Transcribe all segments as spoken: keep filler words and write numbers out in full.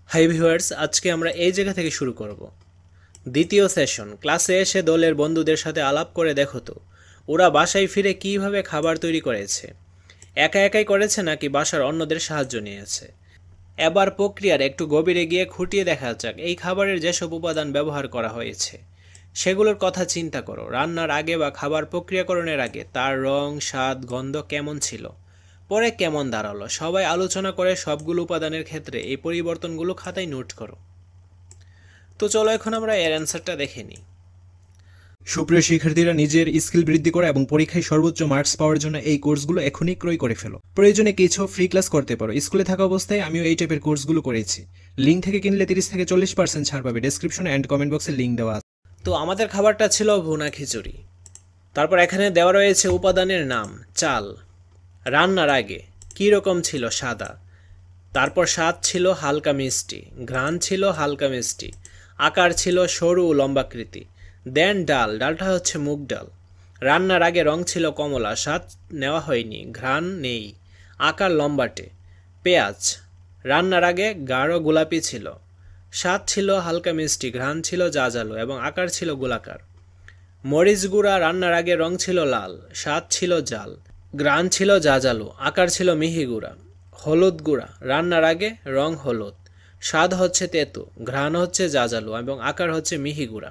Hi viewers, আজকে আমরা এই জায়গা থেকে শুরু করব। দ্বিতীয় সেশন। ক্লাসে এসে দলের বন্ধুদের সাথে আলাপ করে দেখো তো ওরা বাসায় ফিরে কিভাবে খাবার তৈরি করেছে। একা একাই করেছে নাকি বাসার অন্যদের সাহায্য নিয়েছে। এবার প্রক্রিয়ার একটু গভীরে গিয়ে খুঁটিয়ে দেখা যাক এই খাবারের যেসব উপাদান ব্যবহার করা হয়েছে সেগুলোর কথা চিন্তা করো। রান্নার আগে বা খাবার প্রক্রিয়াকরণের আগে তার রং, স্বাদ, গন্ধ কেমন ছিল, পরে কেমন দাঁড়ালো। সবাই আলোচনা করে সবগুলো উপাদানের ক্ষেত্রে এই পরিবর্তনগুলো খাতায় নোট করো। তো চলো এখন আমরা এর অ্যান্সারটা দেখে নিই। সুপ্রিয় শিক্ষার্থীরা, নিজের স্কিল বৃদ্ধি করা এবং পরীক্ষায় সর্বোচ্চ মার্কস পাওয়ার জন্য এই কোর্সগুলো এখনই ক্রয় করে ফেলো। প্রয়োজনে কিছু ফ্রি ক্লাস করতে পারো। স্কুলে থাকা অবস্থায় আমিও এই টাইপের কোর্সগুলো করেছি। লিঙ্ক থেকে কিনলে তিরিশ থেকে চল্লিশ পার্সেন্ট ছাড় পাবে। ডেসক্রিপশন অ্যান্ড কমেন্ট বক্সে লিঙ্ক দেওয়া আছে। তো আমাদের খাবারটা ছিল ভুনা খিচুড়ি। তারপর এখানে দেওয়া রয়েছে উপাদানের নাম। চাল। রান্নার আগে কী রকম ছিল? সাদা। তারপর স্বাদ ছিল হালকা মিষ্টি, ঘ্রাণ ছিল হালকা মিষ্টি, আকার ছিল সরু লম্বাকৃতি। দেন ডাল। ডালটা হচ্ছে মুগ ডাল। রান্নার আগে রং ছিল কমলা, স্বাদ নেওয়া হয়নি, ঘ্রাণ নেই, আকার লম্বাটে। পেঁয়াজ। রান্নার আগে গাঢ় গোলাপি ছিল, স্বাদ ছিল হালকা মিষ্টি, ঘ্রাণ ছিল জাজালো এবং আকার ছিল গোলাকার। মরিচ গুঁড়া। রান্নার আগে রং ছিল লাল, স্বাদ ছিল জাল, ঘ্রাণ ছিল জাজালো, আকার ছিল মিহি গুঁড়া। হলুদ গুঁড়া। রান্নার আগে রং হলুদ, স্বাদ হচ্ছে তেতো, ঘ্রাণ হচ্ছে জাজালো এবং আকার হচ্ছে মিহি গুঁড়া।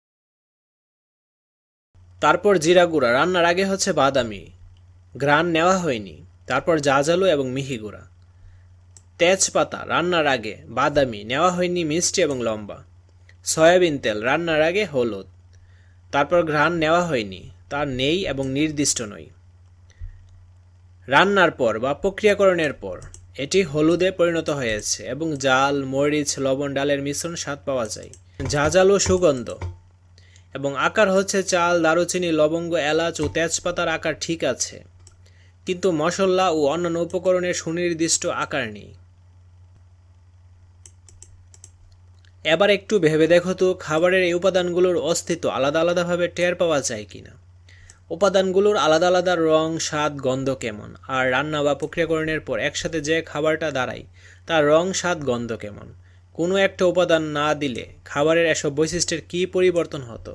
তারপর জিরা গুঁড়া। রান্নার আগে হচ্ছে বাদামি, ঘ্রাণ নেওয়া হয়নি, তারপর জাজালো এবং মিহি গুঁড়া। তেজপাতা। রান্নার আগে বাদামি, নেওয়া হয়নি, মিষ্টি এবং লম্বা। সয়াবিন তেল। রান্নার আগে হলুদ, তারপর ঘ্রাণ নেওয়া হয়নি, তার নেই এবং নির্দিষ্ট নয়। রান্নার পর বা প্রক্রিয়াকরণের পর এটি হলুদে পরিণত হয়েছে এবং জাল, মরিচ, লবণ, ডালের মিশ্রণ স্বাদ পাওয়া যায়। ঝাঁঝালো সুগন্ধ এবং আকার হচ্ছে চাল, দারুচিনি, লবঙ্গ, এলাচ ও তেজপাতার আকার ঠিক আছে, কিন্তু মশলা ও অন্যান্য উপকরণের সুনির্দিষ্ট আকার নেই। এবার একটু ভেবে দেখো তো খাবারের এই উপাদানগুলোর অস্তিত্ব আলাদা আলাদাভাবে টের পাওয়া যায় কিনা। উপাদানগুলোর আলাদা আলাদা রং, স্বাদ, গন্ধ কেমন, আর রান্না বা প্রক্রিয়াকরণের পর একসাথে যে খাবারটা দাঁড়ায় তার রং, স্বাদ, গন্ধ কেমন। কোনো একটা উপাদান না দিলে খাবারের এসব বৈশিষ্ট্যের কী পরিবর্তন হতো।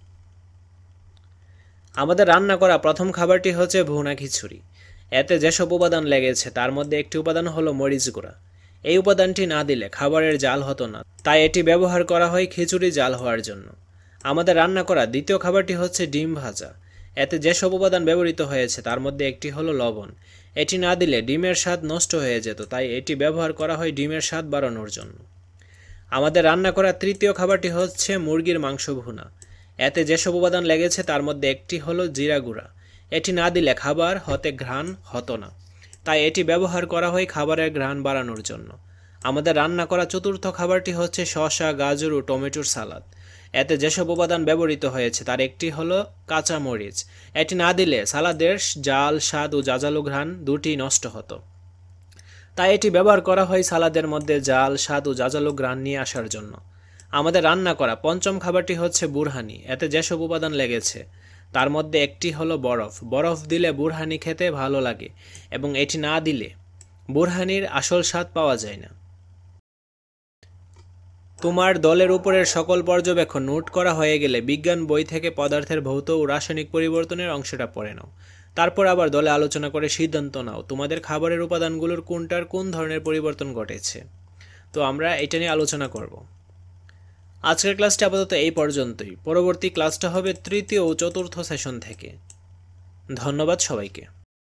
আমাদের রান্না করা প্রথম খাবারটি হচ্ছে ভুনা খিচুড়ি। এতে যেসব উপাদান লেগেছে তার মধ্যে একটি উপাদান হলো মরিচ গুঁড়া। এই উপাদানটি না দিলে খাবারের জাল হতো না, তাই এটি ব্যবহার করা হয় খিচুড়ি জাল হওয়ার জন্য। আমাদের রান্না করা দ্বিতীয় খাবারটি হচ্ছে ডিম ভাজা। এতে যেসব উপাদান ব্যবহৃত হয়েছে তার মধ্যে একটি হলো লবণ। এটি না দিলে ডিমের স্বাদ নষ্ট হয়ে যেত, তাই এটি ব্যবহার করা হয় ডিমের স্বাদ বাড়ানোর জন্য। আমাদের রান্না করা তৃতীয় খাবারটি হচ্ছে মুরগির মাংস ভুনা। এতে যেসব উপাদান লেগেছে তার মধ্যে একটি হলো জিরা গুঁড়া। এটি না দিলে খাবার হতে ঘ্রাণ হতো না, তাই এটি ব্যবহার করা হয় খাবারের ঘ্রাণ বাড়ানোর জন্য। আমাদের রান্না করা চতুর্থ খাবারটি হচ্ছে শসা, গাজর ও টমেটোর সালাদ। এতে যেসব উপাদান ব্যবহৃত হয়েছে তার একটি হলো কাঁচা মরিচ। এটি না দিলে সালাদের জাল, স্বাদ ও জাজালো ঘ্রাণ দুটি নষ্ট হতো, তাই এটি ব্যবহার করা হয় সালাদের মধ্যে জাল, স্বাদ ও জাজালো ঘ্রাণ নিয়ে আসার জন্য। আমাদের রান্না করা পঞ্চম খাবারটি হচ্ছে বুরহানি। এতে যেসব উপাদান লেগেছে তার মধ্যে একটি হলো বরফ। বরফ দিলে বুরহানি খেতে ভালো লাগে এবং এটি না দিলে বুরহানির আসল স্বাদ পাওয়া যায় না। তোমার দলের উপরের সকল পর্যবেক্ষণ নোট করা হয়ে গেলে বিজ্ঞান বই থেকে পদার্থের ভৌত ও রাসায়নিক পরিবর্তনের অংশটা পড়ে নাও। তারপর আবার দলে আলোচনা করে সিদ্ধান্ত নাও তোমাদের খাবারের উপাদানগুলোর কোনটার কোন ধরনের পরিবর্তন ঘটেছে। তো আমরা এটা নিয়ে আলোচনা করব। আজকের ক্লাসটা আপাতত এই পর্যন্তই। পরবর্তী ক্লাসটা হবে তৃতীয় ও চতুর্থ সেশন থেকে। ধন্যবাদ সবাইকে।